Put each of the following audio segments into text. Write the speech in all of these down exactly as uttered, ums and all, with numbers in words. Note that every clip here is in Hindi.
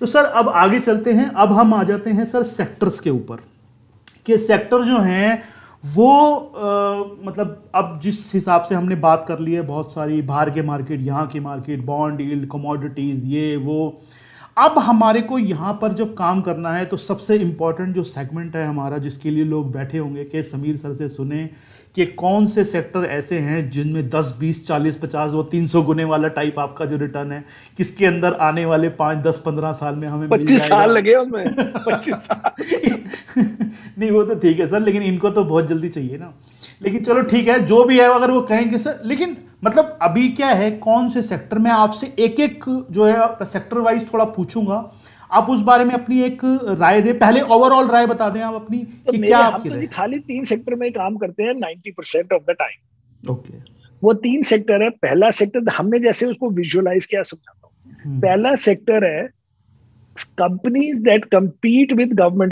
तो सर अब आगे चलते हैं, अब हम आ जाते हैं सर सेक्टर्स के ऊपर, कि सेक्टर जो हैं वो आ, मतलब अब जिस हिसाब से हमने बात कर ली है बहुत सारी, बाहर के मार्केट, यहाँ की मार्केट, बॉन्ड यील्ड, कमोडिटीज़, ये वो, अब हमारे को यहाँ पर जब काम करना है तो सबसे इम्पॉर्टेंट जो सेगमेंट है हमारा, जिसके लिए लोग बैठे होंगे कि समीर सर से सुने कि कौन से सेक्टर ऐसे हैं जिनमें दस, बीस, चालीस, पचास, वो तीन सौ गुने वाला टाइप आपका जो रिटर्न है, किसके अंदर आने वाले पाँच, दस, पंद्रह साल में हमें मिल पच्चीस साल लगे उसमें, पच्चीस साल नहीं वो तो ठीक है सर, लेकिन इनको तो बहुत जल्दी चाहिए ना। लेकिन चलो ठीक है, जो भी है अगर वो कहेंगे सर, लेकिन मतलब अभी क्या है, कौन से सेक्टर में आपसे एक एक जो है सेक्टर वाइज थोड़ा पूछूंगा, आप उस बारे में अपनी एक राय दें। पहले ओवरऑल राय बता दें आप अपनी तो कि क्या हम आपकी तो राय जी खाली तीन सेक्टर में काम करते हैं ninety percent of the time. Okay. वो तीन सेक्टर है। पहला सेक्टर हमने जैसे उसको विजुअलाइज किया, समझाता हूँ। पहला सेक्टर है companies that compete with government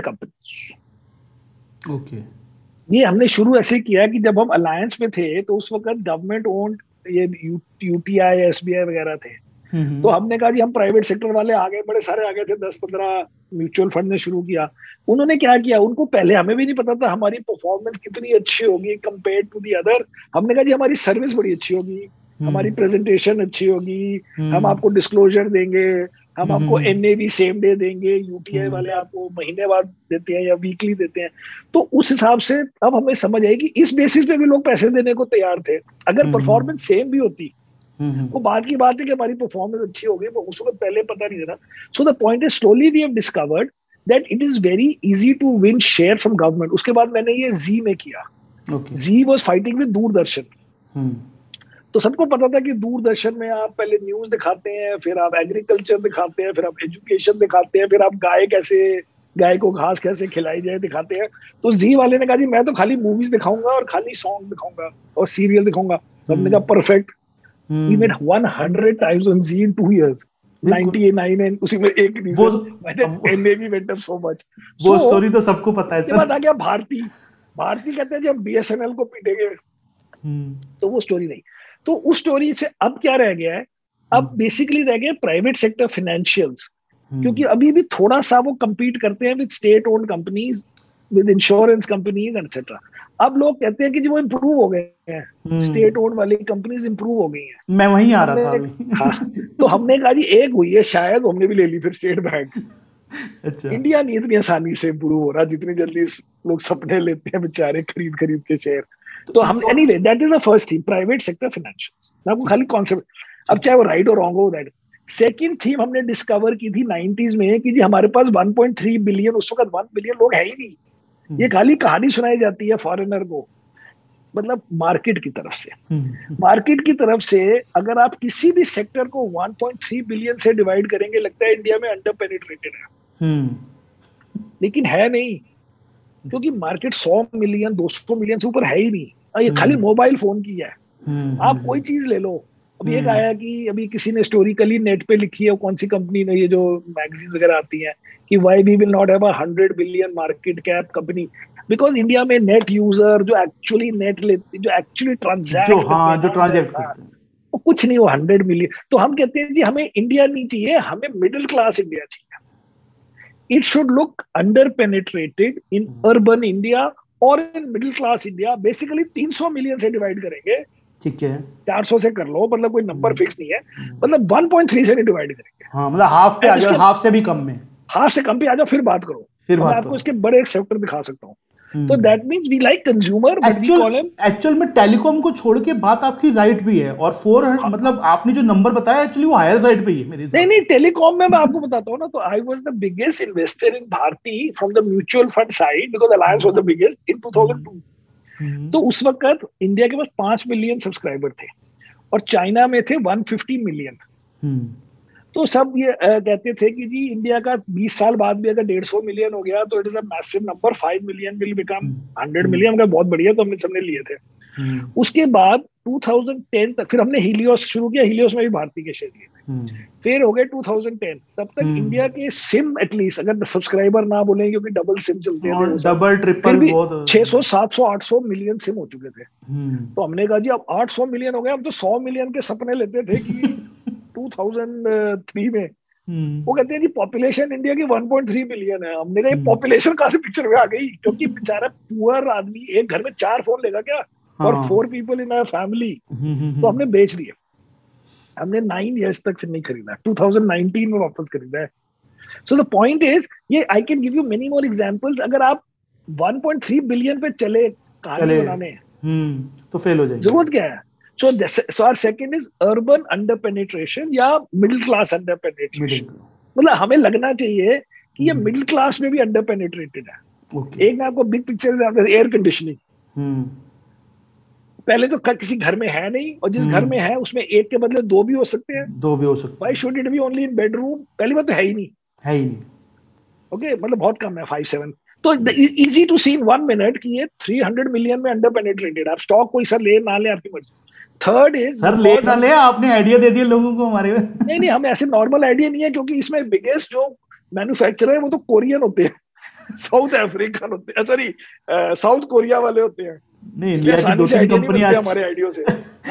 companies. Okay. ये हमने शुरू ऐसे किया कि जब हम अलायंस में थे तो उस वक्त गवर्नमेंट ओन्ड ये यूटीआई, एसबीआई वगैरह थे। तो हमने कहा जी हम प्राइवेट सेक्टर वाले आ गए, बड़े सारे आ गए थे, दस पंद्रह म्यूचुअल फंड ने शुरू किया। उन्होंने क्या किया, उनको पहले हमें भी नहीं पता था हमारी परफॉर्मेंस कितनी अच्छी होगी कंपेयर टू दी अदर। हमने कहा जी हमारी सर्विस बड़ी अच्छी होगी, हमारी प्रेजेंटेशन अच्छी होगी, हम आपको डिस्क्लोजर देंगे, हम आपको एनएवी सेम डे देंगे, यूटीआई वाले आपको महीने बाद देते हैं या वीकली देते हैं। तो उस हिसाब से अब हमें समझ आई कि इस बेसिस पे भी लोग पैसे देने को तैयार थे। अगर परफॉर्मेंस सेम भी होती, वो बात की बात है कि हमारी परफॉर्मेंस अच्छी हो गई, उसको पहले पता नहीं था। So the point is slowly we have discovered that it is very easy to win share from government. उसके बाद मैंने ये जी में किया। Zee was fighting with Doordarshan. तो सबको पता था कि दूरदर्शन में आप पहले न्यूज दिखाते हैं, फिर आप एग्रीकल्चर दिखाते हैं, फिर आप एजुकेशन दिखाते हैं, फिर आप गाय कैसे, गाय को घास कैसे खिलाई जाए दिखाते हैं। तो जी वाले ने कहा जी मैं तो खाली मूवीज दिखाऊंगा और खाली सॉन्ग दिखाऊंगा और सीरियल दिखाऊंगा। तो हमने कहा perfect, we made one hundred times on Z in two years, ninety-nine, and उसी में एक reason why that NAV went up so much. वो स्टोरी तो सबको पता है सर। इसके बाद आ गया भारती। भारती कहते हैं जी हम बीएसएनएल को पीटेंगे, तो वो स्टोरी नहीं। तो उस स्टोरी से अब क्या रह गया है, अब बेसिकली रह गया प्राइवेट सेक्टर फाइनेंशियल्स, क्योंकि अभी भी थोड़ा सा वो compete करते हैं with state owned companies, with insurance companies etcetera. अब लोग कहते हैं कि जी वो इम्प्रूव हो गए हैं, स्टेट ओन्ड वाली कंपनीज इम्प्रूव हो गई हैं। मैं वहीं आ रहा था अभी। हाँ, तो हमने कहा जी एक हुई है शायद, हमने भी ले ली फिर स्टेट बैंक। अच्छा। इंडिया नहीं इतनी आसानी से इम्प्रूव हो रहा जितनी जल्दी लोग सपने लेते हैं बेचारे खरीद खरीद के शेयर। तो हम anyway that is the first theme, private sector financials. मैं आपको खाली कॉन्सेप्ट, अब चाहे वो राइट और रॉन्ग हो दैट। सेकंड थीम हमने डिस्कवर की थी नाइंटीज़ में कि जी हमारे पास one point three बिलियन, उस वक्त one बिलियन लोग है ही नहीं। ये खाली कहानी सुनाई जाती है फॉरेनर को, मतलब मार्केट की तरफ से। मार्केट की तरफ से अगर आप किसी भी सेक्टर को one point three बिलियन से डिवाइड करेंगे, लगता है इंडिया में अंडर पेनिट्रेटेड है, लेकिन है नहीं, क्योंकि मार्केट सौ मिलियन दो सौ मिलियन से ऊपर है ही नहीं। ये खाली मोबाइल फोन की है। आप कोई चीज ले लो, अभी एक आया कि अभी किसी ने हिस्टोरिकली नेट पे लिखी है, कौन सी कंपनी ने, ये जो मैगजीन वगैरह आती हैं कि why we will not have a hundred billion market cap company, because India में नेट यूजर जो एक्चुअली नेट लेते, जो एक्चुअली ट्रांजैक्ट जो हाँ जो ट्रांजैक्ट करते हैं वो कुछ नहीं, वो हंड्रेड मिलियन। तो हम कहते हैं जी हमें इंडिया नहीं चाहिए, हमें मिडिल क्लास इंडिया चाहिए। It should look under penetrated in urban India और in middle class India। Basically तीन सौ मिलियन से डिवाइड करेंगे, ठीक है, चार सौ से कर लो, मतलब कोई नंबर फिक्स नहीं है, मतलब one point three से डिवाइड करेंगे। हाँ, मतलब हाफ पे आ जाओ, हाफ से भी कम में, हाफ से कम पे आ जाओ, फिर बात करो, फिर मैं आपको इसके बड़े एक सेक्टर दिखा सकता हूँ। तो that means we like consumer, but we call him. Actual में टेलीकॉम को छोड़ के बात आपकी राइट भी है, और फोर हाँ, मतलब आपने जो नंबर बताया एक्चुअली वो हायर साइड पे ही है मेरे हिसाब से। नहीं नहीं, टेलीकॉम में मैं आपको बताता हूँ ना, तो I was the biggest investor in Bharti from the mutual fund side, because Alliance was the biggest in two thousand two. तो उस वक्त इंडिया के पास पांच मिलियन सब्सक्राइबर थे और चाइना में थे one hundred fifty मिलियन। तो सब ये कहते थे कि जी इंडिया का बीस साल बाद भी अगर डेढ़ सौ मिलियन हो गया तो it is a massive number, five million will become hundred million का, बहुत बढ़िया। तो हमने सबने लिए थे। उसके बाद टू थाउजेंड टेन तक फिर हमने हीलियोस शुरू किया, हीलियोस में भी भारती के शेयर लिए थे। फिर हो गए टू थाउजेंड टेन, तब तक इंडिया के सिम एटलीस्ट, अगर सब्सक्राइबर ना बोले क्योंकि डबल सिम चलते थे, डबल ट्रिपल बहुत छह सौ सात सौ आठ सौ मिलियन सिम हो चुके थे। तो हमने कहा जी अब आठ सौ मिलियन हो गए, अब तो सौ मिलियन के सपने लेते थे कि टू थाउजेंड थ्री में वो कहते हैं जी पॉपुलेशन इंडिया की वन पॉइंट थ्री बिलियन है। हमने कहा पॉपुलेशन कहाँ से पिक्चर में आ गई, क्योंकि बेचारा पुअर आदमी एक घर में चार फोन लेगा क्या, और four people in our family, तो हमने बेच दिए। हमने नाइन इयर्स तक फिर नहीं खरीदा, ट्वेंटी नाइनटीन में वापस खरीदा है। सो द पॉइंट इज, ये I can give you many more examples. अगर आप वन पॉइंट थ्री बिलियन पे चले कहानी बनाने हम्म तो फेल हो जाएंगे। जरूरत क्या है? So, so our second is urban under penetration या middle class under penetration। मतलब हमें लगना चाहिए कि ये मिडिल क्लास में भी अंडर पेनिट्रेटेड है। okay. एक मैं आपको बिग पिक्चर, एयर कंडीशनिंग पहले तो किसी घर में है नहीं, और जिस घर में है उसमें एक के बदले दो भी हो सकते हैं। दो भी हो सकते हैं। Why should it be only in bedroom? पहली बात तो है ही नहीं, है ही नहीं। ओके okay, मतलब बहुत कम है, फाइव सेवन। तो easy to see in one minute कि ये थ्री हंड्रेड मिलियन में अंडर पेनिट्रेटेड। आप स्टॉक कोई सर ले ना ले आपकी मर्जी। थर्ड इज, सर ले ना ले, आपने आइडिया दे दिया लोगों को हमारे में। नहीं नहीं, हम ऐसे नॉर्मल आइडिया नहीं है, क्योंकि इसमें बिगेस्ट जो मैन्युफैक्चरर है वो तो कोरियन होते हैं, साउथ अफ्रीकन होते हैं, सॉरी साउथ कोरिया वाले होते हैं। नहीं, इंडिया की दो तीन कंपनियां हमारे आइडिया से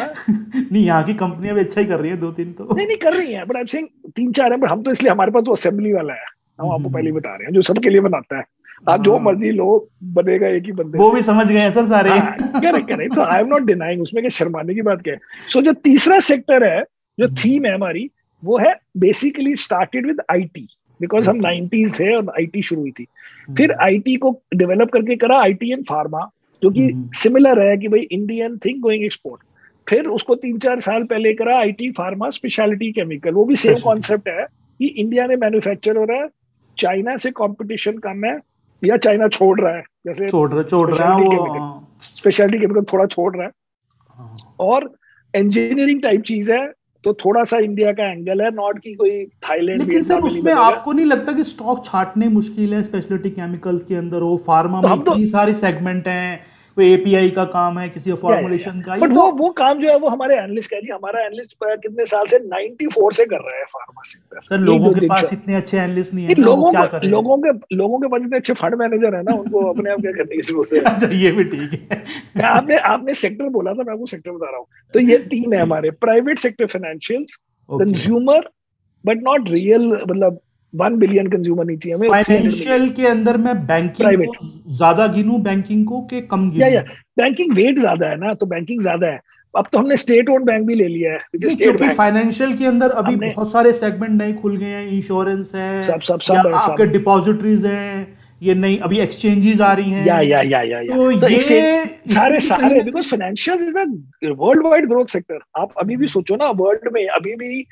नहीं, यहाँ की कंपनियां भी अच्छा ही कर रही है, दो तीन तो नहीं नहीं कर रही हैं, बट आई एम सेइंग तीन चार है, बट हम तो इसलिए हमारे पास तो असेंबली वाला है, हम आपको पहले बता रहे हैं, जो सबके लिए बनाता है। आप जो मर्जी लो, बनेगा एक ही बंदे, वो भी समझ गए सर सारे। Correct correct, so I am not denying, उसमें क्या शर्माने की बात क्या है। सो जो तीसरा सेक्टर है, जो थीम है हमारी, वो है basically started with IT, because हम नाइंटीज़ थे और आईटी शुरू हुई थी। फिर आईटी को डेवलप करके करा आईटी एंड फार्मा, जो कि सिमिलर है कि भाई इंडियन थिंग गोइंग एक्सपोर्ट। फिर उसको तीन चार साल पहले करा आईटी फार्मा स्पेशलिटी केमिकल, वो भी सेम कॉन्सेप्ट है कि इंडिया में मैन्युफैक्चर हो रहा है, चाइना से कंपटीशन कम है, या चाइना छोड़ रहा है, जैसे छोड़ रहा छोड़ रहा है वो स्पेशलिटी केमिकल थोड़ा छोड़ रहा है, और इंजीनियरिंग टाइप चीज है, तो थोड़ा सा इंडिया का एंगल है, नॉट की कोई थाईलैंड। लेकिन सर उसमें आपको नहीं लगता कि स्टॉक छाटने मुश्किल है? स्पेशलिटी केमिकल्स के अंदर हो, फार्मा में इतनी सारी सेगमेंट हैं, कोई एपीआई का काम है, किसी फॉर्मुलेशन का, बट वो वो काम जो है वो हमारे एनालिस्ट का है जी। हमारा एनालिस्ट कितने साल से चौरानवे से कर रहा है फार्मा सेक्टर। सर लोगों के पास इतने अच्छे एनालिस्ट नहीं है, लोगों क्या करें? लोगों के लोगों के पास इतने अच्छे फंड मैनेजर है ना, उनको अपने आप क्या करने की जरूरत है। अच्छा, ये भी ठीक है। आपने आपने सेक्टर बोला था, मैं आपको सेक्टर बता रहा हूँ। तो ये तीन है हमारे, private sector, financials, consumer but not real, मतलब वन बिलियन कंज्यूमर नहीं चाहिए हमें। फाइनेंशियल के अंदर मैं बैंकिंग को ज्यादा गिनूं, बैंकिंग को के कम गिनूं? या या बैंकिंग वेट ज्यादा है ना, तो बैंकिंग ज्यादा है। अब तो हमने स्टेट ओन्ड बैंक भी ले लिया है, क्योंकि फाइनेंशियल के अंदर अभी बहुत सारे सेगमेंट नए खुल गए हैं, इंश्योरेंस है, सब सब सब आपके डिपॉजिटरीज हैं, ये नई अभी एक्सचेंजेस आ रही हैं, या या या या तो ये सारे सारे, because financial is a world wide growth sector. आप अभी भी सोचो ना, वर्ल्ड में अभी भी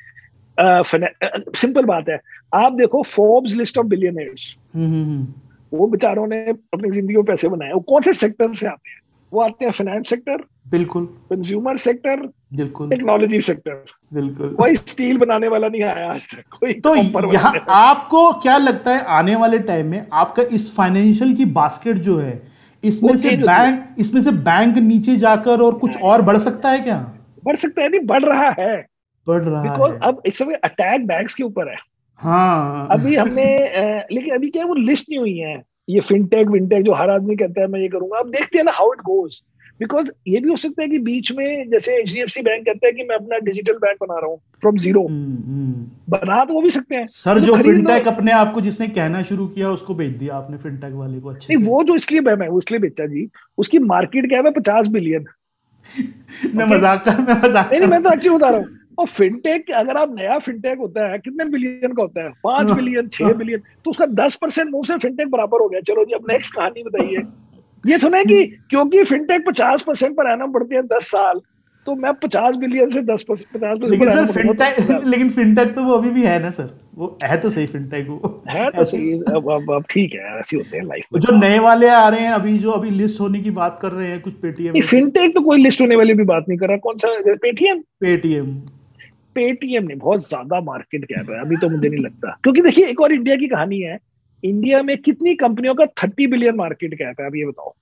सिंपल बात है, आप देखो फोर्ब्स लिस्ट ऑफ बिलियनर्स, वो बेचारों ने अपनी जिंदगी में पैसे बनाए, वो कौन से सेक्टर से आते हैं? वो आते हैं फाइनेंस सेक्टर, बिल्कुल, कंज्यूमर सेक्टर, बिल्कुल, टेक्नोलॉजी सेक्टर, बिल्कुल। कोई स्टील बनाने वाला नहीं आया आज तक, कोई। तो यहाँ आपको क्या लगता है आने वाले टाइम में आपका इस फाइनेंशियल की बास्केट जो है, इसमें से बैंक इसमें से बैंक नीचे जाकर और कुछ और बढ़ सकता है क्या? बढ़ सकता है, नहीं बढ़ रहा है, बढ़ रहा बिकॉज है। अब इस समय अटैक बैंक्स के ऊपर है। हाँ, अभी हमने लेकिन अभी क्या है, वो लिस्ट नहीं हुई है, ये फिनटेक विनटेक जो हर आदमी कहता है मैं ये करूंगा। अब देखते हैं ना हाउ इट गोज, बिकॉज ये भी हो सकता है कि बीच में जैसे एचडीएफसी बैंक कहता है कि मैं अपना डिजिटल बैंक बना रहा हूँ फ्रॉम जीरो, बना तो वो भी सकते हैं। सर जो फिनटेक अपने आप को जिसने कहना शुरू किया उसको बेच दिया आपने, फिनटेक वाले को। अच्छे नहीं, वो जो इसलिए मैं उसलिए बेचा जी, उसकी मार्केट क्या है, पचास बिलियन। मैं मजाक कर मैं मजाक नहीं मैं तो एक्चुअली बता रहा हूँ। और फिनटेक, अगर आप नया फिनटेक होता है कितने बिलियन का होता है? पांच बिलियन, छह बिलियन, तो उसका दस परसेंट मुंह से फिनटेक बराबर हो गया। चलो जी, अब नेक्स्ट कहानी बताइए। ये तो नहीं कि क्योंकि फिनटेक पचास परसेंट पर एनम बढ़ते हैं दस साल, तो मैं पचास बिलियन से दस परसेंट पचास लेकिन सर फिनटेक लेकिन फिनटेक तो वो अभी भी है ना सर, वो है तो सही, फिनटेक वो है तो सही। अब अब अब ठीक है, ऐसे होते हैं लाइफ में। जो नए वाले आ रहे हैं अभी, जो अभी लिस्ट होने की बात कर रहे हैं कुछ, पेटीएम। फिनटेक तो कोई लिस्ट होने वाली भी बात नहीं कर रहा। कौन सा? पेटीएम पेटीएम पेटीएम ने बहुत ज्यादा मार्केट कैप है अभी, तो मुझे नहीं लगता। क्योंकि देखिए एक और इंडिया की कहानी है, इंडिया में कितनी कंपनियों का तीस बिलियन मार्केट कैप है? अब ये बताओ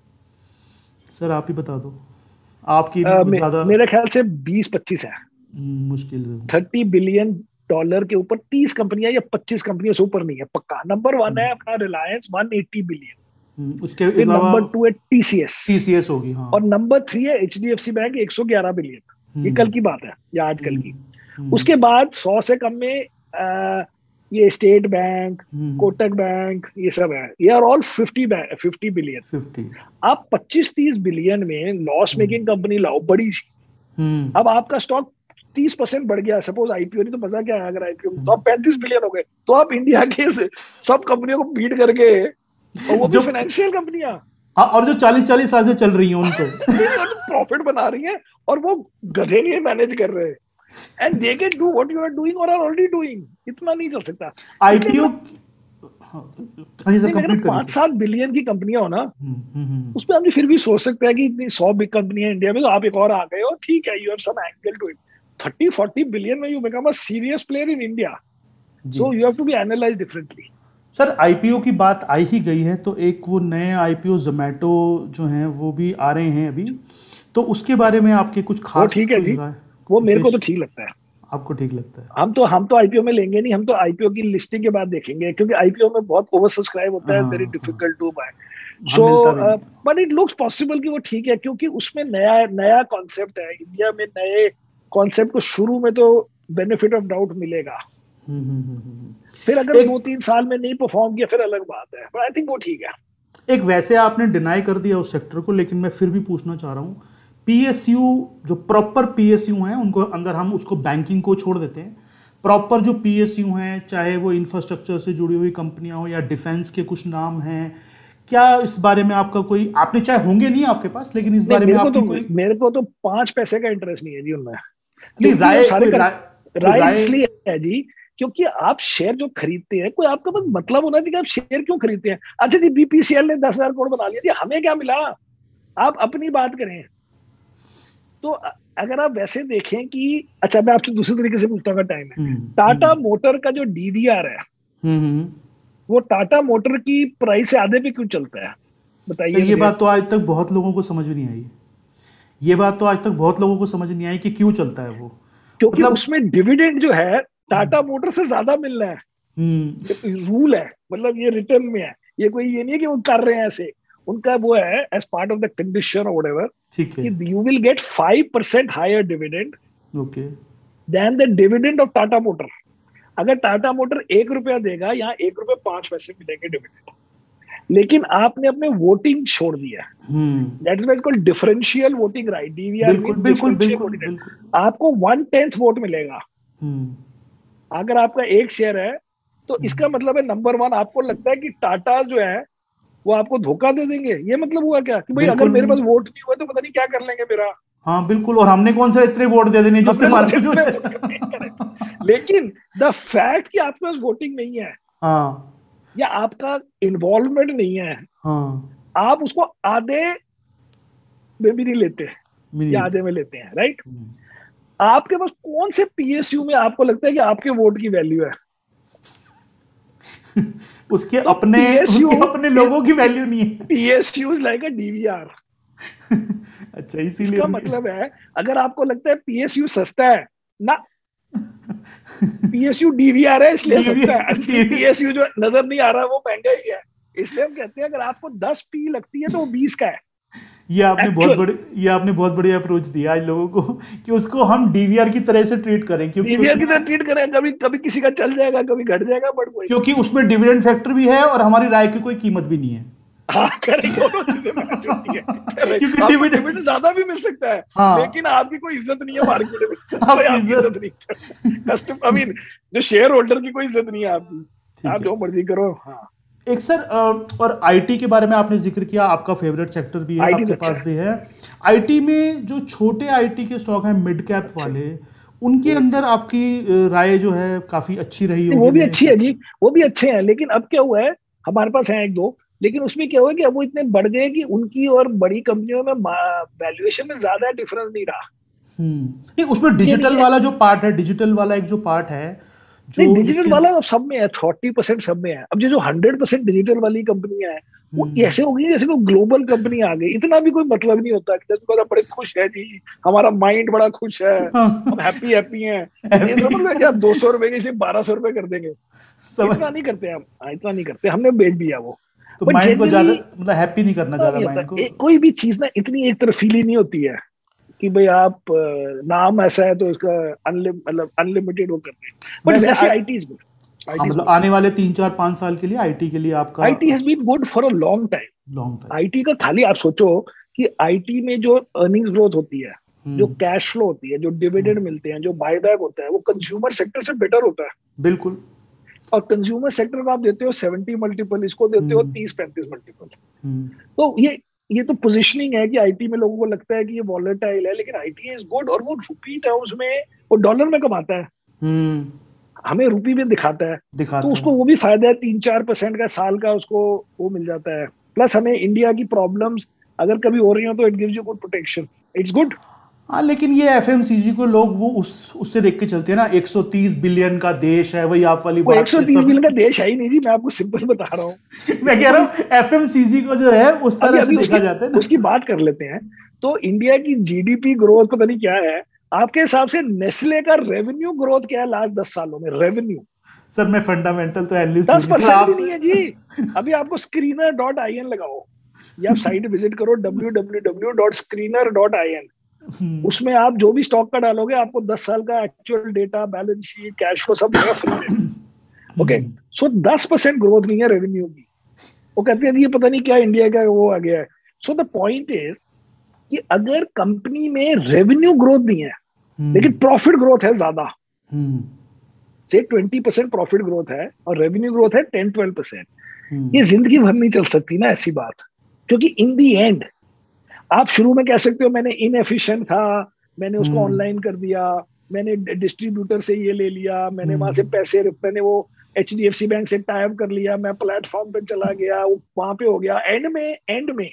सर, आप ही बता दो। आपकी ज्यादा मेरे ख्याल से बीस पच्चीस है, मुश्किल है। तीस बिलियन डॉलर के ऊपर तीस कंपनियां या पच्चीस कंपनियों से ऊपर नहीं है पक्का। नंबर वन है अपना रिलायंस, एक सौ अस्सी बिलियन। उसके नंबर टू है टीसीएस टीसीएस होगी, हाँ। और नंबर थ्री है एचडीएफसी बैंक, एक सौ ग्यारह बिलियन। ये कल की बात है या आजकल की। उसके बाद सौ से कम में आ, ये स्टेट बैंक, कोटक बैंक, ये सब है, ये are all fifty fifty billion. Fifty आप पच्चीस तीस बिलियन में लॉस मेकिंग कंपनी लाओ बड़ी सी, अब आपका स्टॉक तीस परसेंट बढ़ गया, सपोज आईपीओ, नहीं तो मजा क्या है अगर आईपीओ, तो आप पैंतीस बिलियन हो गए, तो आप इंडिया के सब कंपनियों को बीट करके, और वो भी फाइनेंशियल कंपनियां, हाँ, और जो चालीस चालीस साल से चल रही हैं उनको प्रॉफिट बना रही हैं, और वो गधे नहीं मैनेज कर रहे हैं, and they can do what you are doing और आर ऑलरेडी डूइंग। इतना नहीं चल सकता। आईपीओ पांच सात बिलियन की कंपनियां हो ना, उसमें हम फिर भी सोच सकते हैं कि इतनी सौ बिग कंपनियां इंडिया में, तो आप एक और आ गए हो, ठीक है, you have some angle to it. Thirty forty billion में you become a serious player in India, so you have to be analyse differently. Sir IPO की बात आई ही गई है, तो एक वो नए आईपीओ जोमेटो जो हैं वो भी आ रहे हैं अभी, तो उसके बारे में आपके कुछ खास? ठीक है जी, वो मेरे को तो ठीक लगता है। आपको ठीक लगता है? हम तो हम तो आईपीओ में लेंगे नहीं, हम तो आईपीओ की लिस्टिंग के बाद देखेंगे, क्योंकि आईपीओ में बहुत ओवर सब्सक्राइब होता है, very difficult to buy, so but it looks possible कि वो ठीक है, क्योंकि उसमें नया नया कॉन्सेप्ट है, इंडिया में नए कॉन्सेप्ट को शुरू में तो बेनिफिट ऑफ डाउट मिलेगा, फिर अगर दो तीन साल में नहीं परफॉर्म किया फिर अलग बात है, पर आई थिंक वो ठीक है। एक वैसे आपने डिनाई कर दिया उस सेक्टर को, लेकिन मैं फिर भी पूछना चाह रहा हूँ, पीएसयू जो प्रॉपर पीएसयू हैं उनको अंदर हम उसको बैंकिंग को छोड़ देते हैं, प्रॉपर जो पीएसयू हैं, चाहे वो इंफ्रास्ट्रक्चर से जुड़ी हुई कंपनियां हो या डिफेंस के कुछ नाम हैं, क्या इस बारे में आपका कोई, आपने चाहे होंगे नहीं आपके पास, लेकिन इस बारे में आपकी तो, कोई? मेरे को तो पांच पैसे का इंटरेस्ट नहीं है जी उनमें। नहीं, राय राय इसलिए है जी क्योंकि आप शेयर जो खरीदते हैं, कोई आपका बस मतलब होना चाहिए कि आप शेयर क्यों खरीदते हैं। अच्छा जी, बीपीसीएल ने दस हजार करोड़ बना लिया जी, हमें क्या मिला, आप अपनी बात करें। तो अगर आप वैसे देखें कि, अच्छा मैं आपसे दूसरे तरीके से पूछता हूँ, टाइम है, टाटा मोटर का जो डीवीआर है वो टाटा मोटर की प्राइस से आधे पे क्यों चलता है, बताइए। ये बात तो आज तक बहुत लोगों को समझ में नहीं आई, ये बात तो आज तक बहुत लोगों को समझ नहीं आई कि क्यों चलता है वो, क्योंकि मतलब उसमें डिविडेंड जो है टाटा मोटर से ज्यादा मिल रहा है, रूल है, मतलब ये रिटर्न में है, ये कोई ये नहीं है कि वो कर रहे हैं ऐसे, उनका वो है as part of the condition और व्हाटएवर, ठीक है, you will get five percent higher dividend okay then the dividend of Tata motor. अगर टाटा मोटर एक रुपया देगा, यहाँ एक रुपये पांच पैसे मिलेंगे डिविडेंड, लेकिन आपने अपने वोटिंग छोड़ दिया, that is why it's called differential voting right, DVR. बिल्कुल बिल्कुल बिल्कुल बिल्कुल, आपको वन टेंथ वोट मिलेगा अगर आपका एक शेयर है, तो इसका मतलब है नंबर वन, आपको लगता है कि टाटा जो है वो आपको धोखा दे देंगे, ये मतलब हुआ क्या कि भाई अगर मेरे पास वोट नहीं हुआ तो पता नहीं क्या कर लेंगे मेरा। हाँ बिल्कुल, और हमने कौन सा इतने वोट दे देने जो से मार्केट में। लेकिन द फैक्ट कि आपके पास वोटिंग नहीं है, हाँ, या आपका इन्वॉल्वमेंट नहीं है, हाँ, आप उसको आधे में भी नहीं लेते या आधे में लेते हैं, राइट। आपके पास कौन से पीएसयू में आपको लगता है कि आपके वोट की वैल्यू है? उसके तो अपने उसके अपने लोगों की वैल्यू नहीं है। PSU is like a DVR. अच्छा, इसीलिए इसका मतलब है अगर आपको लगता है पीएसयू सस्ता है ना, पीएसयू डीवीआर है इसलिए सस्ता है, पीएसयू जो नजर नहीं आ रहा है वो महंगा ही है, इसलिए हम कहते हैं अगर आपको दस पी लगती है तो वो बीस का है। ये आपने बहुत बड़े ये आपने बहुत बड़ी अप्रोच दिया आज लोगों को कि उसको हम डीवीआर की तरह से ट्रीट करें, क्योंकि डीवीआर की तरह ट्रीट करें, कभी कभी किसी का चल जाएगा, कभी घट जाएगा, बट कोई, क्योंकि उसमें डिविडेंड फैक्टर भी है और हमारी राय की कोई कीमत भी नहीं है। हाँ, करेक्ट, दोनों चीजें मैच होती है, क्योंकि डिविडेंड ज्यादा भी मिल सकता है, हाँ, लेकिन आपकी कोई इज्जत नहीं है मार्केट में, आपकी इज्जत नहीं, कस्टम आई मीन जो शेयर होल्डर की कोई इज्जत नहीं है आपकी, आप जो मर्जी करो। हाँ, एक सर, और आईटी के बारे में आपने जिक्र किया, आपका फेवरेट सेक्टर भी है, आपके पास भी है। आईटी में जो छोटे आईटी के स्टॉक हैं मिड कैप वाले, उनके अंदर आपकी राय जो है काफी अच्छी रही होगी। वो भी अच्छी है जी, वो भी अच्छे हैं, लेकिन अब क्या हुआ है, हमारे पास है एक दो, लेकिन उसमें क्या हुआ कि अब वो इतने बढ़ गए कि उनकी और बड़ी कंपनियों में वैल्यूएशन में ज्यादा डिफरेंस नहीं रहा। नहीं, उसमें डिजिटल वाला जो पार्ट है, डिजिटल वाला एक जो पार्ट है, जो डिजिटल वाला अब सब में है, फोर्टी परसेंट सब में है। अब जो हंड्रेड परसेंट डिजिटल वाली कंपनियां हैं वो ऐसे हो गई जैसे कोई ग्लोबल कंपनी आ गई, इतना भी कोई मतलब नहीं होता कि जैसे बड़ा खुश है जी, हमारा माइंड बड़ा खुश है, हम हैप्पी हैप्पी हैं, मतलब आप दो सौ रुपए के सिर्फ बारह सौ रुपए कर देंगे, इतना नहीं करते हम, इतना नहीं करते, हमने बेच दिया वो। तो माइंड को ज्यादा मतलब हैप्पी नहीं करना ज्यादा माइंड को, कोई भी चीज ना इतनी एक तरफीली नहीं होती है, कि भाई आप नाम ऐसा है तो इसका अनलिम मतलब अनलिमिटेड वो कर रहे हैं, बट वैसे आईटी इज गुड। हाँ, मतलब आने वाले तीन चार पांच साल के लिए आईटी के लिए आपका IT has been good for a long time. Long time IT का खाली आप सोचो कि आईटी में जो अर्निंग्स ग्रोथ होती है, जो कैश फ्लो होती है, जो डिविडेंड मिलते हैं, जो बायबैक होता है, वो कंज्यूमर सेक्टर से बेटर होता है। बिल्कुल। और कंज्यूमर सेक्टर को आप देते हो सेवेंटी मल्टीपल, इसको देते हो तीस पैंतीस मल्टीपल। तो ये ये तो पोजीशनिंग है कि आईटी में लोगों को लगता है कि ये वॉलेटाइल है, लेकिन आईटी इज गुड और वो रुपी टर्म्स में वो डॉलर में कमाता है, हमें रुपी में दिखाता है, दिखाता तो उसको है। वो भी फायदा है, तीन चार परसेंट का साल का उसको वो मिल जाता है। प्लस हमें इंडिया की प्रॉब्लम्स अगर कभी हो रही हो तो it gives you good protection, it's good. हाँ, लेकिन ये एफएमसीजी को लोग वो उस उससे देख के चलते हैं ना, एक सौ तीस बिलियन का देश है, वही आप वाली बात। एक सौ तीस बिलियन का देश है ही नहीं जी, मैं आपको सिंपल बता रहा हूँ। मैं कह रहा हूँ एफएमसीजी को जो है उस तरह से देखा जाता है ना। उसकी बात कर लेते हैं। तो इंडिया की जीडीपी ग्रोथ पता नहीं क्या है, आपके हिसाब से नेस्ले का रेवेन्यू ग्रोथ क्या है लास्ट दस सालों में? रेवेन्यू सर मैं फंडामेंटल तो एनालिस्ट दस परसेंट भी नहीं है जी। अभी आपको स्क्रीनर डॉट आई एन लगाओ या साइट विजिट करो W W W dot screener dot I N, उसमें आप जो भी स्टॉक का डालोगे आपको दस साल का actual data, balance sheet, cash flow सब देगा फ्री में। ओके, सो दस परसेंट ग्रोथ नहीं है रेवेन्यू की। वो कहते हैं ये पता नहीं क्या इंडिया का वो आ गया है। सो द पॉइंट इज कि अगर कंपनी में रेवेन्यू ग्रोथ नहीं है लेकिन प्रॉफिट ग्रोथ है ज्यादा, से ट्वेंटी परसेंट प्रॉफिट ग्रोथ है और रेवेन्यू ग्रोथ है टेन ट्वेल्व परसेंट, ये जिंदगी भर नहीं चल सकती ना ऐसी बात। क्योंकि इन दी एंड आप शुरू में कह सकते हो मैंने इनएफिशिएंट था, मैंने उसको ऑनलाइन कर दिया, मैंने डिस्ट्रीब्यूटर से ये ले लिया, मैंने वहां से पैसे, मैंने वो एचडीएफसी बैंक से टाई अप कर लिया, मैं प्लेटफॉर्म पे चला गया, वो वहां पे हो गया। एंड में एंड में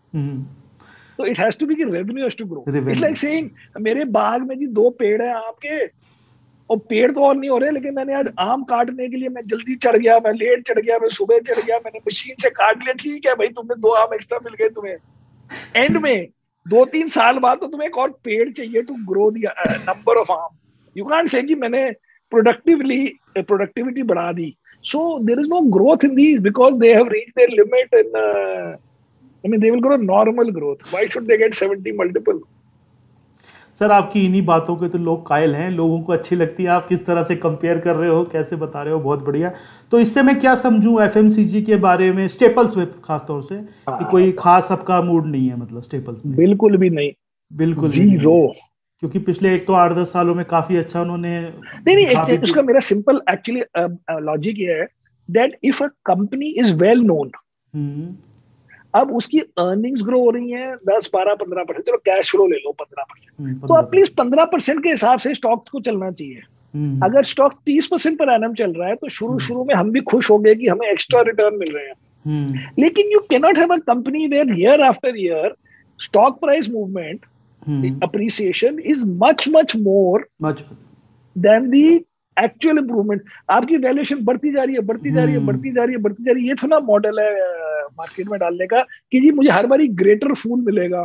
तो इट हैज टू बी कि revenue has to grow. It's like saying मेरे बाग में जी दो पेड़ हैं आम के, और पेड़ तो और नहीं हो रहे, लेकिन मैंने आज आम काटने के लिए मैं जल्दी चढ़ गया, मैं लेट चढ़ गया, मैं सुबह चढ़ गया, मैंने मशीन से काट लिया, ठीक है भाई तुमने दो आम एक्स्ट्रा मिल गए तुम्हें। एंड में दो तीन साल बाद तो तुम्हें एक और पेड़ चाहिए to grow the number of arm. You can't say कि मैंने प्रोडक्टिवली प्रोडक्टिविटी बढ़ा दी। So there is no growth in these because they have reached their limit in I mean they will grow normal growth. Why should they get seventy multiple? Sir आपकी इन्हीं बातों के तो लोग कायल हैं, लोगों को अच्छी लगती है। आप किस तरह से कंपेयर कर रहे हो, कैसे बता रहे हो, बहुत बढ़िया। तो इससे मैं क्या समझूं एफएमसीजी के बारे में, स्टेपल्स में खास तौर से, कि कोई खास आपका मूड नहीं है मतलब स्टेपल्स में? बिल्कुल भी नहीं, बिल्कुल जीरो। क्योंकि पिछले एक तो आठ दस सालों में काफी अच्छा उन्होंने नहीं नहीं उसका मेरा सिंपल एक्चुअली लॉजिक ये है that if a company is well known, अब उसकी अर्निंग्स ग्रो हो रही हैं दस बारह पंद्रह परसेंट, चलो कैश फ्लो ले लो पंद्रह परसेंट, तो एटलीस्ट पंद्रह परसेंट के हिसाब से स्टॉक्स को चलना चाहिए। अगर स्टॉक तीस परसेंट पर एनम चल रहा है तो शुरू शुरू में हम भी खुश हो गए कि हमें एक्स्ट्रा रिटर्न मिल रहे हैं। लेकिन you can not have a company where year after year stock price movement appreciation is much much more than the actual improvement. आपकी वैल्यूएशन बढ़ती जा रही है बढ़ती जा रही है बढ़ती जा रही है बढ़ती जा रही है। ये तो ना मॉडल है मार्केट में डालने का कि जी मुझे हर बार ग्रेटर फूल मिलेगा।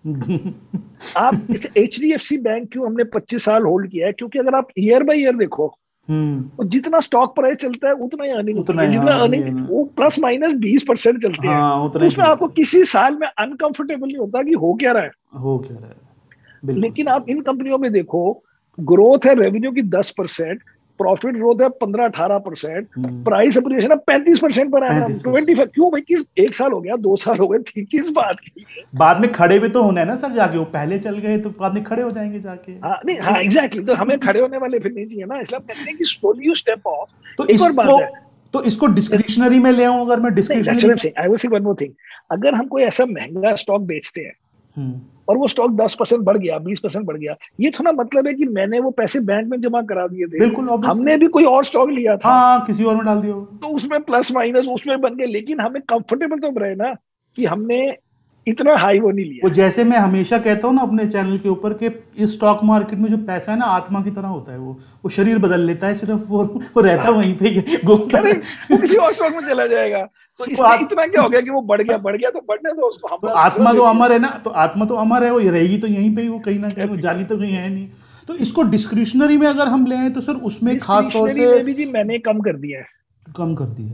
आप इस एचडीएफसी बैंक क्यों हमने पच्चीस साल होल्ड किया है? क्योंकि अगर आप ईयर बाय ईयर देखो तो जितना स्टॉक प्राइस चलता है उतना ही अर्निंग होती है, जितना अर्निंग वो प्लस माइनस बीस परसेंट चलते हैं। हाँ, तो उसमें आपको किसी साल में अनकंफर्टेबल नहीं होता कि हो क्या रहा है हो क्या रहा है। लेकिन आप इन कंपनियों में देखो ग्रोथ है रेवेन्यू की दस परसेंट, प्रॉफिट ग्रोथ है पंद्रह अठारह परसेंट, प्राइस अप्रिसिएशन है पैंतीस percent per annum twenty five. क्यों भाई? किस एक साल हो गया, दो साल हो गए, थी किस बात की? बाद में खड़े भी तो होना है ना सर, जाके वो पहले चल गए तो बाद में खड़े हो जाएंगे जाके। हाँ नहीं हाँ एग्जैक्टली, तो हमें खड़े होने वाले फिर नहीं चाहिए ना, इसलिए कहते हैं कि स्लोली यू स्टेप ऑफ। तो एक और बात है, तो इसको डिस्क्रिशनरी में ले आऊं अगर मैं discretionary, I will say one more thing, अगर हम कोई ऐसा महंगा स्टॉक बेचते हैं और वो स्टॉक दस परसेंट बढ़ गया, बीस परसेंट बढ़ गया, ये थोड़ा मतलब है कि मैंने वो पैसे बैंक में जमा करा दिए थे। बिल्कुल, हमने भी कोई और स्टॉक लिया था, हाँ, किसी और में डाल दिया, तो उसमें प्लस माइनस उसमें बन गए, लेकिन हमें कंफर्टेबल तो रहे ना कि हमने इतना हाई वो नहीं लिया। वो जैसे मैं हमेशा कहता हूँ ना अपने चैनल के ऊपर कि इस स्टॉक मार्केट में जो पैसा है ना आत्मा की तरह होता है, वो वो शरीर बदल लेता है, सिर्फ वो वो रहता वहीं पे घूमता है, वो किसी और स्टॉक में चला जाएगा। तो इसमें इतना क्या हो गया कि वो बढ़ गया बढ़ गया तो बढ़ने दो उसको। तो आत्मा तो अमर है ना, तो आत्मा तो अमर है, वो रहेगी तो यहीं पे ही, वो कहीं ना कहीं वो जानी तो कहीं है नहीं। तो इसको डिस्क्रिशनरी में अगर हम ले आए तो सर उसमें खास तौर से भी जी मैंने कम कर दिया है, कम कर दिया है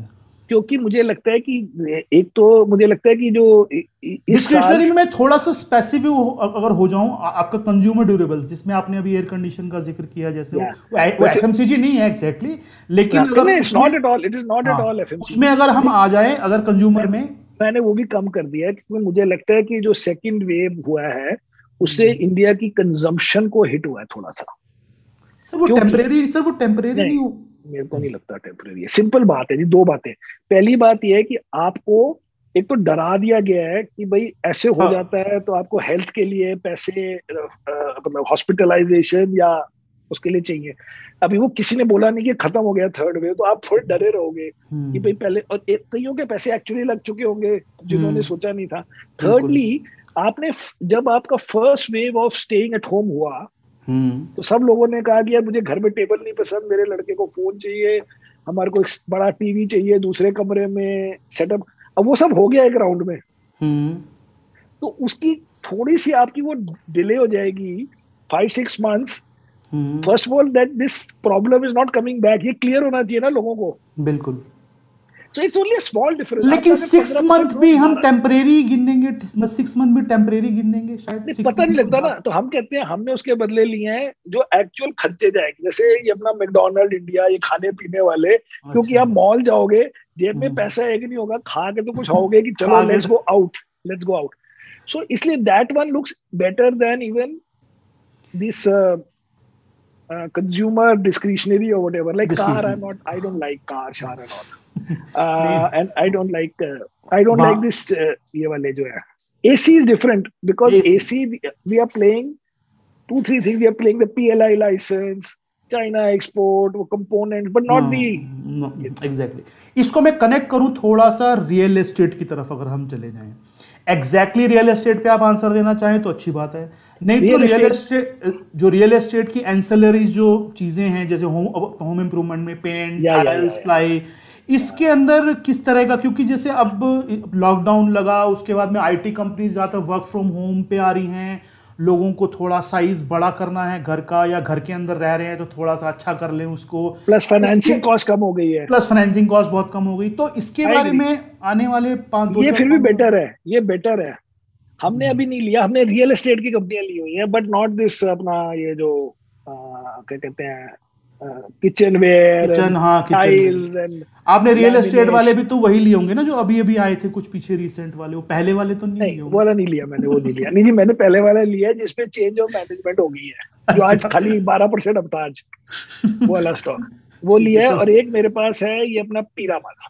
क्योंकि मुझे लगता है कि एक तो मुझे लगता है कि जो डिस्क्रिशनरी में मैं थोड़ा सा स्पेसिफिक अगर हो जाऊं, आपका कंज्यूमर ड्यूरेबल्स जिसमें आपने अभी एयर कंडीशन का जिक्र किया, जैसे yeah. वो एफएमसीजी नहीं है एग्जैक्टली exactly, लेकिन yeah. अगर it's not at all, it is not at all F M C G. उसमें अगर हम आ जाए अगर कंज्यूमर में, मैंने वो भी कम कर दिया है क्योंकि मुझे लगता है कि जो सेकंड वेव हुआ है उससे इंडिया की कंजम्पशन को हिट हुआ है थोड़ा सा। सर वो टेम्परेरी सर वो टेम्परेरी नहीं, नहीं मेरे को नहीं लगता टेम्परेरी है। सिंपल बात है जी, दो बातें। पहली बात यह है कि आपको एक तो डरा दिया गया है कि भाई ऐसे हो हाँ। जाता है तो आपको हेल्थ के लिए पैसे, मतलब हॉस्पिटलाइजेशन या उसके लिए चाहिए। अभी वो किसी ने बोला नहीं कि खत्म हो गया थर्ड वेव, तो आप थोड़े डरे रहोगे कि भाई पहले, और एक कईयों के पैसे एक्चुअली लग चुके होंगे जिन्होंने सोचा नहीं था। थर्डली, आपने जब आपका first wave of staying at home हुआ तो सब लोगों ने कहा कि यार मुझे घर में टेबल नहीं पसंद, मेरे लड़के को फोन चाहिए, हमारे को एक बड़ा टीवी चाहिए दूसरे कमरे में सेटअप। अब वो सब हो गया एक राउंड में, तो उसकी थोड़ी सी आपकी वो डिले हो जाएगी five six months. First of all that this problem is not coming back, ये क्लियर होना चाहिए ना लोगों को। बिल्कुल। So it's only a small difference. लेकिन सिक्स मंथ भी हम टेम्परेरी गिनेंगे, सिक्स मंथ भी टेम्परेरी गिनेंगे शायद, पता नहीं लगता ना। तो हम कहते हैं हमने उसके बदले लिए हैं जो एक्चुअल खर्चे जाएंगे, जैसे ये अपना मैकडोनल्ड इंडिया, ये खाने पीने वाले। अच्छा। क्योंकि आप मॉल जाओगे, जेब में पैसा एक नहीं होगा, खा के तो कुछ होगे कि चलो let's go out, let's go out. So इसलिए that one looks better than even this consumer discretionary और whatever, like car. I am not, I don't like car, share and all. Uh, and I don't like uh, I don't wow. like this uh, ये वाले जो है A C is different because A C, A C we, we are playing two three things. We are playing the P L I license, China export, वो components, but not no, the no, exactly. इसको मैं कनेक्ट करूं थोड़ा सा रियल एस्टेट की तरफ, अगर हम चले जाएं एग्जैक्टली रियल एस्टेट पे आप आंसर देना चाहें तो अच्छी बात है, नहीं तो रियल एस्टेट, जो रियल एस्टेट की एंसेलरी जो चीजें हैं जैसे होम होम इम्प्रूवमेंट में पेंट, टाइल्स, प्लाई, इसके अंदर किस तरह का, क्योंकि जैसे अब लॉकडाउन लगा उसके बाद में आईटी कंपनीज ज़्यादातर वर्क फ्रॉम होम पे आ रही हैं, लोगों को थोड़ा साइज बड़ा करना है घर का, या घर के अंदर रह रहे हैं तो थोड़ा सा अच्छा कर लें उसको, प्लस फाइनेंसिंग कॉस्ट कम हो गई है, प्लस फाइनेंसिंग कॉस्ट बहुत कम हो गई। तो इसके बारे में आने वाले पांच दो ये फिर भी बेटर है, ये बेटर है। हमने अभी नहीं लिया, हमने रियल एस्टेट की कंपनियां ली हुई है, बट नॉट दिस अपना ये जो क्या कहते हैं किचन वेयर, किचन, हाँ टाइल्स एंड। आपने रियल एस्टेट वाले भी तो वही लिए होंगे ना जो अभी अभी आए थे कुछ पीछे रिसेंट वाले, वो पहले वाले तो नहीं, नहीं लिए होंगे? वाला नहीं लिया मैंने, वो नहीं लिया। नहीं जी, मैंने पहले वाला लिया है जिसपे चेंज ऑफ मैनेजमेंट हो गई है, जो आज खाली बारह परसेंट अब था आज वो वाला स्टॉक, वो लिया है। और एक मेरे पास है ये अपना पीरा वाला,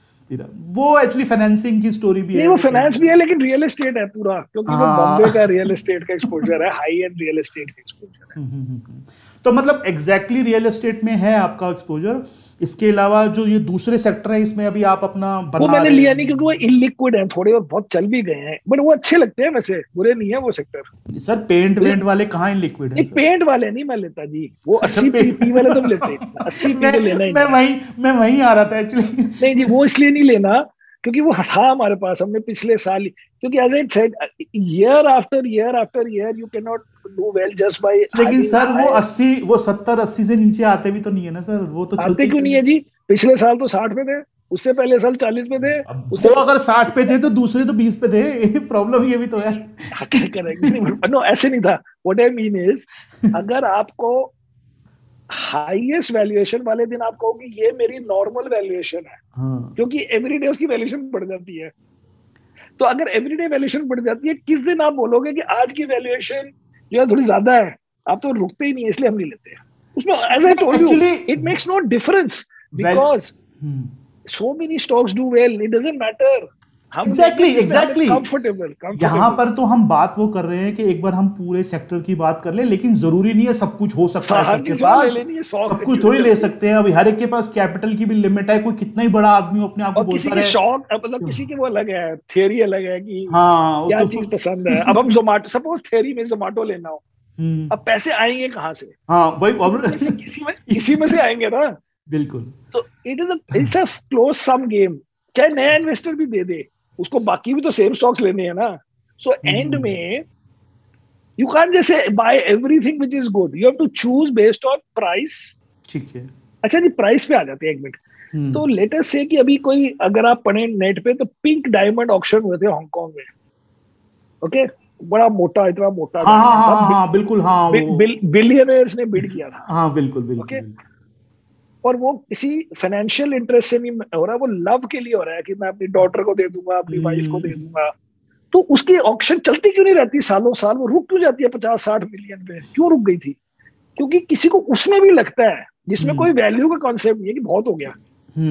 वो एक्चुअली फाइनेंसिंग की स्टोरी भी है, वो फाइनेंस भी है लेकिन रियल एस्टेट है पूरा, क्योंकि वो बॉम्बे का रियल एस्टेट का एक्सपोजर है, हाई एंड रियल एस्टेट का एक्सपोजर है। तो मतलब एग्जैक्टली रियल एस्टेट में है आपका एक्सपोजर। इसके अलावा जो ये दूसरे सेक्टर है इसमें अभी आप अपना बना, वो मैंने लिया नहीं क्योंकि वो इलिक्विड है थोड़े और बहुत चल भी गए हैं, बट वो अच्छे लगते हैं, वैसे बुरे नहीं है वो सेक्टर। सर पेंट वेंट वाले कहाँ इलिक्विड है? पेंट वाले नहीं मैं लेता जी, वो अस्सी पी वाले तो लेते हैं, अस्सी पी लेना ही। मैं वही मैं वही आ रहा था एक्चुअली। नहीं जी, वो इसलिए नहीं लेना क्योंकि वो था हमारे पास, हमने पिछले साल, क्योंकि as I said year after year after year you can not do well just by. लेकिन सर वो अस्सी वो सत्तर अस्सी से नीचे आते भी तो नहीं है ना सर, वो तो आते क्यों नहीं है जी? पिछले साल तो साठ पे थे, उससे पहले साल चालीस पे थे, उससे तो अगर साठ पे थे तो दूसरे तो बीस पे थे। प्रॉब्लम ये भी तो है। करेक्ट, नो ऐसे नहीं था। व्हाट आई मीन इज अगर आपको हाईएस्ट वैल्यूएशन वाले दिन आप कहोगे ये मेरी नॉर्मल वैल्यूएशन है, हाँ। क्योंकि एवरीडे उसकी वैल्यूएशन बढ़ जाती है। तो अगर एवरीडे वैल्यूएशन बढ़ जाती है, किस दिन आप बोलोगे कि आज की वैल्यूएशन जो है थोड़ी ज्यादा है, आप तो रुकते ही नहीं है, इसलिए हम नहीं लेते उसमें। As I told you, it makes no difference because so many stocks do well, it doesn't matter। Exactly exactly comfortable. यहाँ पर तो हम बात वो कर रहे हैं कि एक बार हम पूरे सेक्टर की बात कर ले, लेकिन जरूरी नहीं है सब कुछ हो सकता है सबके पास, सब कुछ थोड़ी ले सकते हैं। अभी हर एक के पास कैपिटल की भी लिमिट है, कोई कितना ही बड़ा आदमी अपने आप को बोलता है। शौक मतलब किसी के वो अलग है, थियरी अलग है कि हाँ क्या चीज पसंद है। अब हम जोमेटो, सपोज थियरी में जोमेटो लेना हो, अब पैसे आएंगे कहाँ से? हाँ वही किसी में किसी में से आएंगे ना। बिल्कुल। तो it is it's a close sum game, चाहे नया इन्वेस्टर भी दे दे उसको, बाकी भी तो सेम स्टॉक्स लेने हैं ना। सो एंड में you can't just say buy everything which is good, you have to choose based on price. ठीक है। अच्छा जी, प्राइस पे आ जाते हैं एक मिनट। तो लेटेस्ट से कि अभी कोई अगर आप पढ़े नेट पे तो पिंक डायमंड ऑक्शन हुए थे हांगकांग में, ओके, बड़ा मोटा, इतना मोटा हाँ हाँ हाँ हाँ, हाँ बिल्कुल, हाँ वो बिलियनर्स ने बिड किया था। हाँ बिल्कुल बिल्कुल, ओके, और वो किसी फाइनेंशियल इंटरेस्ट से नहीं हो रहा, वो लव के लिए हो रहा है कि मैं अपनी डॉटर को दे दूंगा, अपनी वाइफ को दे दूंगा। तो उसकी ऑक्शन चलती क्यों नहीं रहती सालों साल, वो रुक क्यों जाती है पचास साठ मिलियन पे, क्यों रुक गई थी? क्योंकि किसी को उसमें भी लगता है, जिसमें कोई वैल्यू का कॉन्सेप्ट नहीं है कि बहुत हो गया।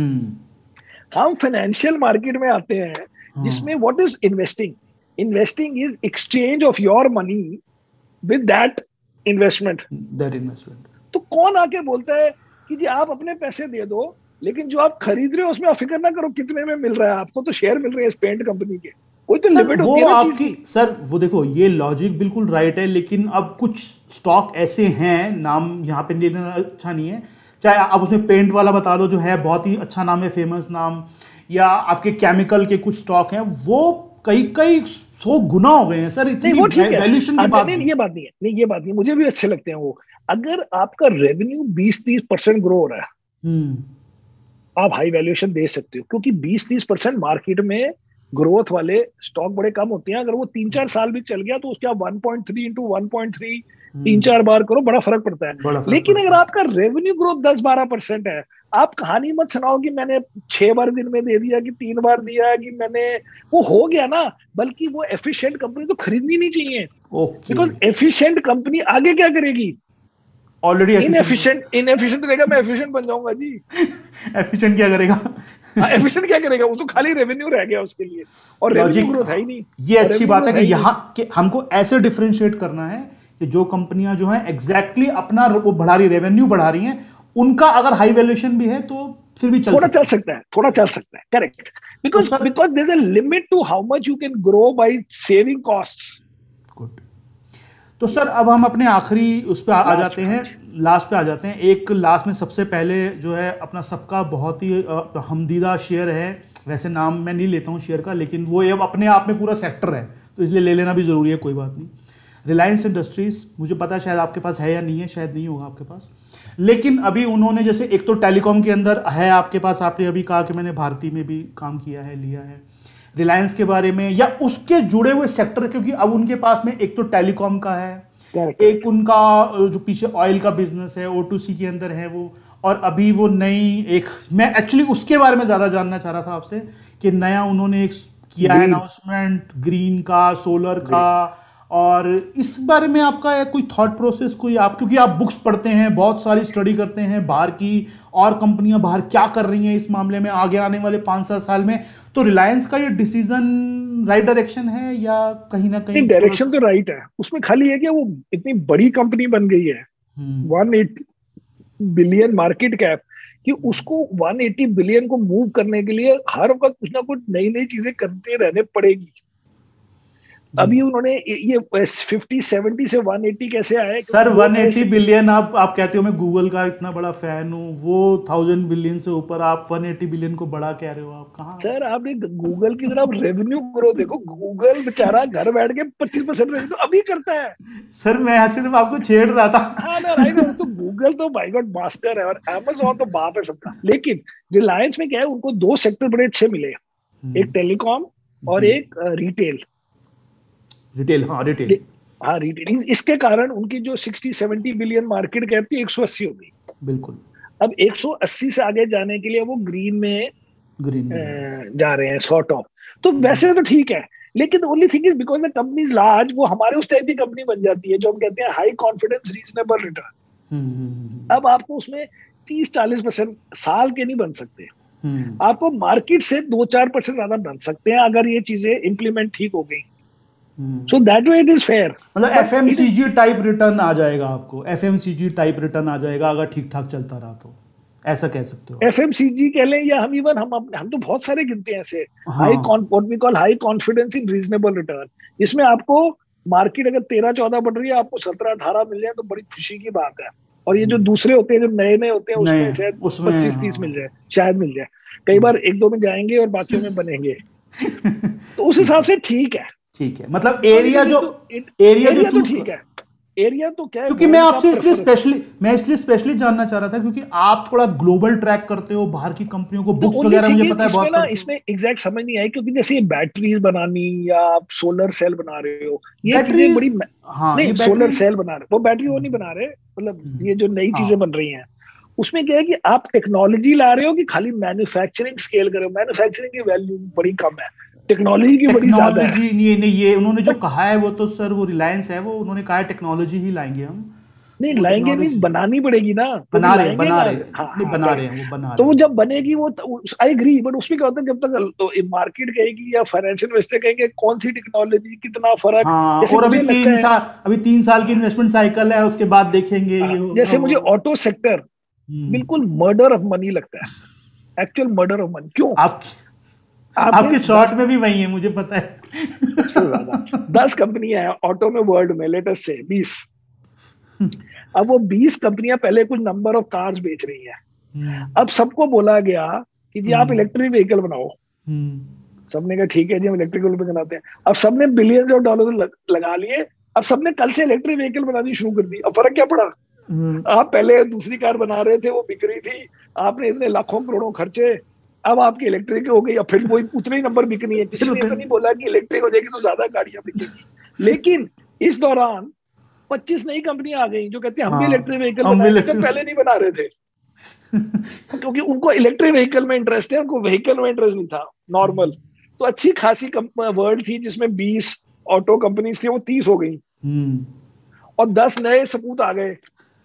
हम फाइनेंशियल मार्केट में आते हैं जिसमें what is investing? Investing is exchange of your money with that investment. That investment तो कौन आके बोलता है कि जी आप अपने पैसे दे दो, लेकिन जो आप खरीद रहे हो उसमें आप फिक्र ना करो कितने में मिल रहा है, आपको तो शेयर मिल रहे हैं इस पेंट कंपनी के, कोई तो लिमिट होती है ना आपकी चीज। सर वो देखो, ये लॉजिक बिल्कुल राइट है, लेकिन अब कुछ स्टॉक ऐसे हैं, नाम यहाँ पे लेना अच्छा नहीं है, चाहे आप उसमें पेंट वाला बता दो जो है बहुत ही अच्छा नाम है, फेमस नाम, या आपके केमिकल के कुछ स्टॉक हैं, वो कई कई सौ गुना हो गए हैं सर, इतनी वैल्यूएशन की बात नहीं, ये बात नहीं है, नहीं ये बात नहीं, मुझे भी अच्छे लगते हैं वो। अगर आपका रेवेन्यू बीस तीस परसेंट ग्रो हो रहा है, आप हाई वैल्यूएशन दे सकते हो, क्योंकि बीस तीस परसेंट मार्केट में ग्रोथ वाले स्टॉक बड़े कम होते हैं। अगर वो तीन चार साल भी चल गया तो उसके आप one point three into one point three तीन चार बार करो, बड़ा फर्क पड़ता है। फर्क लेकिन पड़ता अगर आपका रेवेन्यू ग्रोथ दस बारह परसेंट है, आप कहानी मत सुनाओ कि मैंने छह बार दिन में दे दिया कि तीन बार दिया कि मैंने, वो हो गया ना। बल्कि वो एफिशिएंट कंपनी तो खरीदनी नहीं चाहिए, बिकॉज एफिशिएंट कंपनी आगे क्या करेगी? ऑलरेडी इनएफिशिएंट इनएफिशिएंट रहेगा, मैं एफिशिएंट बन जाऊंगा जी। एफिशिएंट क्या करेगा? एफिशिएंट क्या करेगा? वो तो खाली रेवेन्यू रह गया उसके लिए, और रेवेन्यू ग्रोथ है ही नहीं। ये अच्छी बात है कि यहाँ कि हमको ऐसे डिफरेंशिएट करना है कि जो कंपनियां जो हैं एग्जैक्टली अपना वो बढ़ा रही, रेवेन्यू बढ़ा रही हैं, उनका अगर हाई वैल्यूएशन भी है तो फिर भी चल थोड़ा चल सकता है, थोड़ा चल सकता है, correct, because because there is a limit to how much you can grow by saving costs. Good. तो सर अब हम अपने आखिरी उस पर आ जाते हैं, लास्ट पे आ जाते हैं। एक लास्ट में सबसे पहले जो है अपना सबका बहुत ही हमदीदा शेयर है, वैसे नाम मैं नहीं लेता हूँ शेयर का, लेकिन वो अब अपने आप में पूरा सेक्टर है तो इसलिए ले लेना भी ज़रूरी है, कोई बात नहीं। रिलायंस इंडस्ट्रीज़, मुझे पता है शायद आपके पास है या नहीं है, शायद नहीं होगा आपके पास, लेकिन अभी उन्होंने जैसे एक तो टेलीकॉम के अंदर है आपके पास, आपने अभी कहा कि मैंने भारती में भी काम किया है, लिया है, रिलायंस के बारे में या उसके जुड़े हुए सेक्टर, क्योंकि अब उनके पास में एक तो टेलीकॉम का है, एक उनका जो पीछे ऑयल का बिजनेस है ओ टू सी के अंदर है वो, और अभी वो नई एक, मैं एक्चुअली उसके बारे में ज़्यादा जानना चाह रहा था आपसे कि नया उन्होंने एक किया है अनाउंसमेंट ग्रीन का, सोलर का, और इस बारे में आपका कोई थॉट प्रोसेस, कोई आप, क्योंकि आप बुक्स पढ़ते हैं, बहुत सारी स्टडी करते हैं बाहर की और कंपनियां बाहर क्या कर रही हैं इस मामले में आगे आने वाले पाँच सात साल में, तो रिलायंस का ये डिसीजन राइट डायरेक्शन है या कहीं ना कहीं? डायरेक्शन तो राइट है, उसमें खाली है कि वो इतनी बड़ी कंपनी बन गई है, one eighty billion market cap, कि उसको वन एटी बिलियन को मूव करने के लिए हर वक्त कुछ ना कुछ नई नई चीजें करते रहने पड़ेगी। अभी उन्होंने ये फिफ्टी सेवेंटी से वन एटी कैसे आए? सर वन एटी बिलियन, आप आप कहते हो मैं गूगल का इतना बड़ा फैन हूँ, वो थाउजेंड बिलियन से ऊपर, आप वन एटी बिलियन को बड़ा कह रहे हो, आप कहाँ? सर आपने गूगल की तरफ रेवेन्यू ग्रोथ देखो, गूगल बेचारा घर बैठ के पच्चीस परसेंट रेवेन्यू अभी करता है। सर मैं सिर्फ आपको छेड़ रहा था। हाँ ना, राइट, तो गूगल तो बाय गॉड मास्टर है, और अमेज़न तो बाप है सबका। लेकिन रिलायंस में क्या है, उनको दो सेक्टर बड़े अच्छे मिले, एक टेलीकॉम और एक रिटेल। रिटेल हाँ रिटेल हाँ रिटेल, इसके कारण उनकी जो sixty seventy billion market cap थी एक सौ अस्सी हो गई। बिल्कुल। अब एक सौ अस्सी से आगे जाने के लिए वो ग्रीन में ग्रीन में जा रहे हैं सॉर्ट ऑफ। तो वैसे तो ठीक है, लेकिन only thing is because the company is large, वो हमारे उस टाइप की कंपनी बन जाती है जो हम कहते हैं हाई कॉन्फिडेंस रीजनेबल रिटर्न। अब आपको उसमें तीस चालीस परसेंट साल के नहीं बन सकते, आपको मार्केट से दो चार परसेंट ज्यादा बन सकते हैं अगर ये चीजें इंप्लीमेंट ठीक हो गई। So that way it is fair. मतलब एफएमसीजी टाइप रिटर्न आ जाएगा आपको, एफएमसीजी टाइप रिटर्न आ जाएगा अगर ठीक ठाक चलता रहा तो, ऐसा कह सकते हो? एफएमसीजी कह लें या हम इवन हम हम तो बहुत सारे गिनते हैं ऐसे, high what we call high confidence in reasonable return, जिसमें आपको मार्केट अगर तेरह चौदह बढ़ रही है, आपको सत्रह अठारह मिल जाए तो बड़ी खुशी की बात है। और ये जो दूसरे होते हैं जो नए नए होते हैं उसमें शायद पच्चीस तीस मिल जाए, शायद मिल जाए, कई बार एक दो में जाएंगे और बाकियों में बनेंगे। तो उस हिसाब से ठीक है, ठीक है, मतलब एरिया जो एरिया जो चूज ठीक है, एरिया तो क्या है, क्योंकि मैं world का आपसे इसलिए prefer- स्पेशली मैं इसलिए स्पेशली जानना चाह रहा था क्योंकि आप थोड़ा ग्लोबल ट्रैक करते हो, बाहर की कंपनियों को तो बुक्स ओनली वगैरह थिंग मुझे इज पता है इसमें बहुत ना, पढ़ते हो। इसमें एग्जैक्ट समझ नहीं आई, क्योंकि जैसे ये बैटरीज बनानी या आप सोलर सेल बना रहे हो, ये चीजें बैटरीज, बड़ी, हाँ नहीं ये सोलर बैटरीज। सेल बना रहे, वो बैटरी वो नहीं बना रहे, मतलब हम्म, ये जो नई हाँ चीजें बन रही हैं, उसमें क्या है कि आप टेक्नोलॉजी ला रहे हो कि खाली मैन्युफैक्चरिंग स्केल कर रहे हो। मैन्युफैक्चरिंग की वैल्यू बड़ी कम है, टेक्नोलॉजी की बड़ी ज्यादा है। टेक्नोलॉजी नहीं नहीं, ये उन्होंने जो कहा है वो तो सर वो रिलायंस है, वो उन्होंने कहा है टेक्नोलॉजी ही लाएंगे हम, नहीं तो वो लाएंगे नहीं, टेक्नोलॉजी बनानी पड़ेगी ना, तो भी बना रहे हैं लाएंगे बना कहाँ रहे से? हैं हाँ नहीं हाँ बना रहे करेक्ट। हैं वो बना तो रहे वो हैं। जब बनेगी वो, आई एग्री, बट उसमें क्या होता है, जब तक तो मार्केट कहेगी या फाइनेंशियल इन्वेस्टर कहेंगे कौन सी टेक्नोलॉजी, कितना फर्क। हाँ जैसे और अभी मुझे लगता तीन है, साल अभी तीन साल की इन्वेस्टमेंट साइकिल है, उसके बाद देखेंगे हाँ, ये होगा जैसे वो मुझे होगा। ऑटो सेक्टर हम्म, बिल्कुल मर्डर ऑफ मनी लगता है, एक्चुअल मर्डर ऑफ मनी। क्यों? आप आपके आपके शॉर्ट दस, में भी वही है मुझे पता सबसे ज्यादा है। दस कंपनियां हैं ऑटो में वर्ल्ड में, लेटेस्ट से बीस। अब वो बीस कंपनियां पहले कुछ नंबर ऑफ कार्स बेच रही हैं, हम्म अब सबको बोला गया कि जी आप हम्म इलेक्ट्रिक व्हीकल बनाओ। हम्म सबने कहा ठीक है जी हम इलेक्ट्रिक व्हीकल बनाते हैं। अब सबने बिलियन ऑफ डॉलर लग, लगा लिए, अब सबने कल से इलेक्ट्रिक व्हीकल बनानी शुरू कर दी। अब फर्क क्या पड़ा? हम्म, आप पहले दूसरी कार बना रहे थे, वो बिक रही थी, आपने इतने लाखों करोड़ों खर्चे, अब आपकी इलेक्ट्रिक हो गई, अब फिर वही उतने ही नंबर बिकनी है। फिर किसी ने ये तो उतने- नहीं बोला कि इलेक्ट्रिक हो जाएगी तो ज्यादा गाड़ियां बिकेगी, लेकिन इस दौरान पच्चीस नई कंपनियां आ गई जो कहती हैं हम भी हाँ इलेक्ट्रिक व्हीकल हम भी बनाएंगे, जो इलेक्ट्रिक पहले नहीं बना रहे थे, क्योंकि उनको इलेक्ट्रिक व्हीकल में इंटरेस्ट है, उनको व्हीकल में इंटरेस्ट नहीं था नॉर्मल। तो अच्छी खासी वर्ल्ड थी जिसमें बीस ऑटो कंपनीज थी, वो तीस हो गई, हम्म और दस नए सपूत आ गए।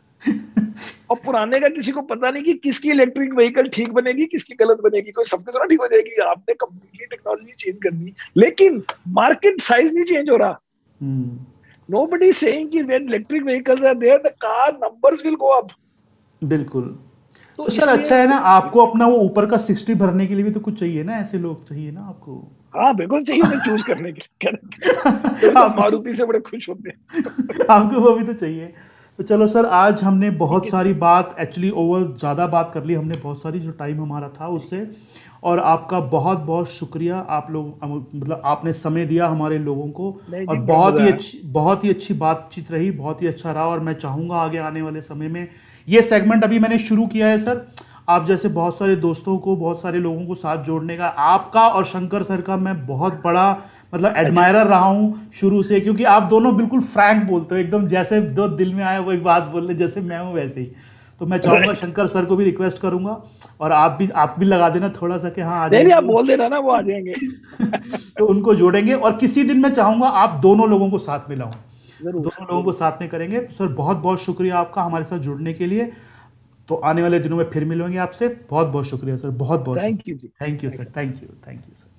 और पुराने का किसी को पता नहीं कि किसकी इलेक्ट्रिक व्हीकल ठीक बनेगी, किसकी गलत बनेगी। कोई सबकी तो ठीक हो जाएगी, आपने कंप्लीटली टेक्नोलॉजी चेंज कर दी, लेकिन मार्केट साइज नहीं चेंज हो रहा। हम्म नोबडी सेइंग कि when electric vehicles are there the car numbers will go up. बिल्कुल। तो तो सर इसलिए अच्छा है ना, आपको अपना वो ऊपर का सिक्सटी भरने के लिए भी तो कुछ चाहिए ना, ऐसे लोग चाहिए ना आपको। हाँ बिल्कुल चाहिए उन्हें चूज करने के लिए। तभी तो हम आप, मारुति से बड़े खुश होते हैं। आपको वो भी तो चाहिए। तो चलो सर, आज हमने ठीक बहुत है सारी जी। बात एक्चुअली ओवर ज़्यादा बात कर ली हमने, बहुत सारी जो टाइम हमारा था उससे, और आपका बहुत बहुत शुक्रिया। आप लोग मतलब आपने समय दिया हमारे लोगों को, नहीं और जी बड़ा बहुत मजा ही आया। अच्छी बहुत ही अच्छी बातचीत रही, बहुत ही अच्छा रहा। और मैं चाहूँगा आगे आने वाले समय में ये सेगमेंट अभी मैंने शुरू किया है सर, आप जैसे बहुत सारे दोस्तों को, बहुत सारे लोगों को साथ जोड़ने का, आपका और शंकर सर का मैं बहुत बड़ा मतलब अच्छा एडमायरर रहा हूँ शुरू से, क्योंकि आप दोनों बिल्कुल फ्रैंक बोलते हो, एकदम जैसे दो दिल में आया वो एक बात बोल रहे, जैसे मैं हूँ वैसे ही। तो मैं चाहूँगा राइट। शंकर सर को भी रिक्वेस्ट करूँगा, और आप भी आप भी लगा देना थोड़ा सा कि हाँ आ नहीं नहीं जाएंगे आप वो। बोल देना ना, वो आ जाएंगे। तो उनको जोड़ेंगे, और किसी दिन मैं चाहूँगा आप दोनों लोगों को साथ में लाऊं, जरूर दोनों लोगों को जरूर। साथ में करेंगे। सर बहुत बहुत शुक्रिया आपका हमारे साथ जुड़ने के लिए। तो आने वाले दिनों में फिर मिलेंगे आपसे। बहुत बहुत शुक्रिया सर, बहुत बहुत थैंक यू जी, शुक्रिया। Thank you thank sir, you. Thank you, thank you sir.